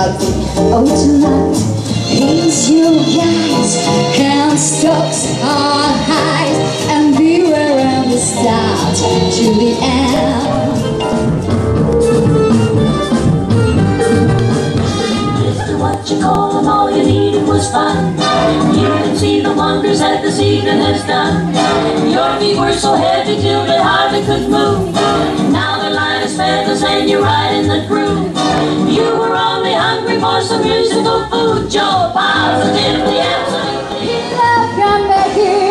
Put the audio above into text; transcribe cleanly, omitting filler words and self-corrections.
Oh, tonight, raise your eyes, hands stocks on high, and beware of the start to the end. Mr. What you call 'em, all you needed was fun. You can see the wonders that this evening has done. Your feet were so heavy till they hardly could move. Now they're light as feathers and you're right in the groove. You were only hungry for some musical food, Joe. Positively, absolutely. Love can make it.